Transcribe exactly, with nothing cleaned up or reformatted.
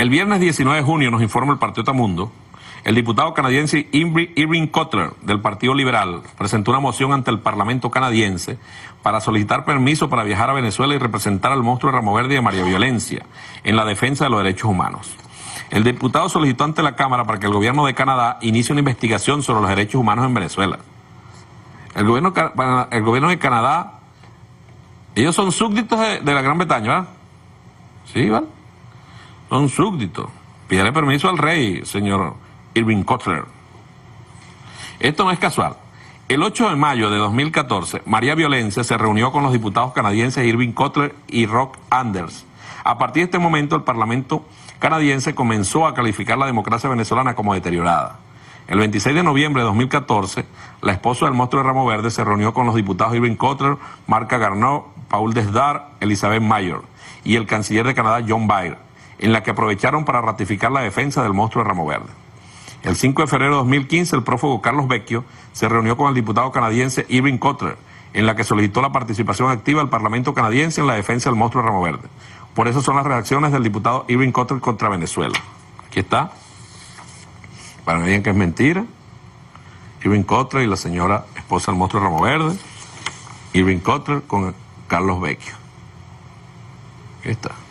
El viernes diecinueve de junio, nos informa el Patriota Mundo, el diputado canadiense Irving Cotler, del Partido Liberal, presentó una moción ante el Parlamento canadiense para solicitar permiso para viajar a Venezuela y representar al monstruo de Ramo Verde y a María Violencia en la defensa de los derechos humanos. El diputado solicitó ante la Cámara para que el gobierno de Canadá inicie una investigación sobre los derechos humanos en Venezuela. El gobierno, el gobierno de Canadá, ellos son súbditos de, de la Gran Bretaña, ¿verdad? Sí, ¿vale? Son súbditos. Pídele permiso al rey, señor Irving Cotler. Esto no es casual. El ocho de mayo de dos mil catorce, María Violencia se reunió con los diputados canadienses Irving Cotler y Rock Anders. A partir de este momento, el Parlamento canadiense comenzó a calificar la democracia venezolana como deteriorada. El veintiséis de noviembre de dos mil catorce, la esposa del monstruo de Ramo Verde se reunió con los diputados Irving Cotler, Marca Garneau, Paul Desdar, Elizabeth Mayor y el canciller de Canadá, John Baird, en la que aprovecharon para ratificar la defensa del monstruo de Ramo Verde. El cinco de febrero de dos mil quince, el prófugo Carlos Vecchio se reunió con el diputado canadiense Irving Cotler, en la que solicitó la participación activa del Parlamento canadiense en la defensa del monstruo de Ramo Verde. Por eso son las reacciones del diputado Irving Cotler contra Venezuela. Aquí está, para que digan que es mentira. Irving Cotler y la señora esposa del monstruo de Ramo Verde. Irving Cotler con Carlos Vecchio. Aquí está.